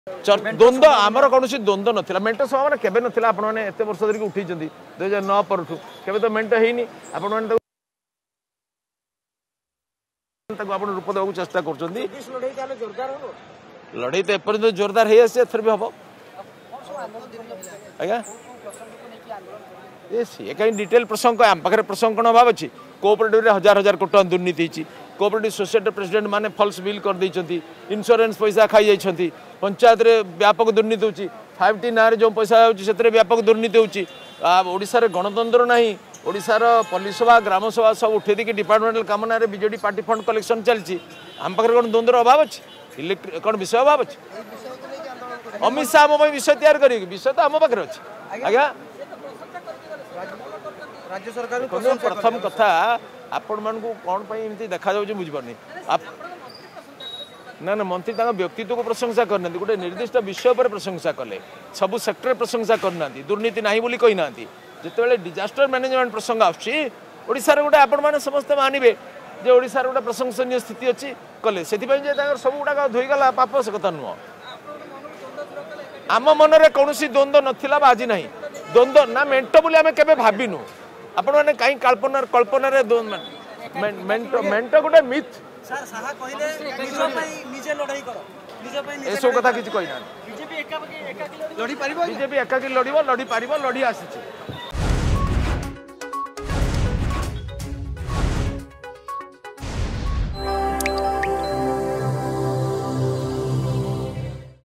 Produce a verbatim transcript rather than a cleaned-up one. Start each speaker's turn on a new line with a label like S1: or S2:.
S1: द्वंद्व आमर कौन द्वंद्व नाला मेट सभा मैंने केवे नाला आप वर्ष धरिक उठी दुई हजार नौ पर केवे तो मेट है आप रूप देवा चेष्टा कर लड़ई तो एपर्यंत जोरदार है भी हम आज्ञा ये सी कहीं डिटेल प्रसंग आम पाखे प्रसंग कौन अभाव अच्छी कोऑपरेटिव हजार हजार कोटी टका दुर्नीति कोऑपरेटिव सोसाइटी प्रेसिडेंट माने फॉल्स बिल कर देइछंती इंश्योरेंस पैसा खाई जाइछंती पंचायत रे व्यापक दुर्नीति होची फाइव टी नारे जो पैसा होची सेतरे व्यापक दुर्नीति होची ओडिसा रे गणतंत्र नाही ओडिसा रो पुलिस सभा ग्राम सभा सब उठे दी डिपार्टमेंटल काम ना रे बीजेडी पार्टी फंड कलेक्शन चलची आम पाखे कौन द्वंद्वर अभाव अच्छी इलेक्ट्रिक कौन विषय अभाव अच्छी अमित शाह आम विषय तैयार करी विषय तो आम पाखे अच्छी आज्ञा
S2: राज्य सरकार
S1: प्रथम कथा आपण मान कौन एमती देखा जाऊँ बुझीपारनी ना ना मंत्री व्यक्तित्व को प्रशंसा करना गोटे निर्दिष्ट विषय पर प्रशंसा कले सबू सेक्टर प्रशंसा करना दुर्नीति ना बोली कही ना जिते डिजास्टर मैनेजमेंट प्रसंग आसार गोटे आपण मैंने समस्ते मानवे जे ओडिशार गोटे प्रशंसनीय स्थिति अच्छी कले से सब गुड़ा धोईगला पाप से कथा नुह आम मनरे कौन द्वंद्व नाला आज ना द्वंद्व ना मेट बोली आम के भाविनु आपण मैंने कहीं कल्पना कल्पना मेट मेट गोटे मिथ सब कथा किसी कही ना बीजेपी एकाकी लड़ लड़ी पार लड़ी आसी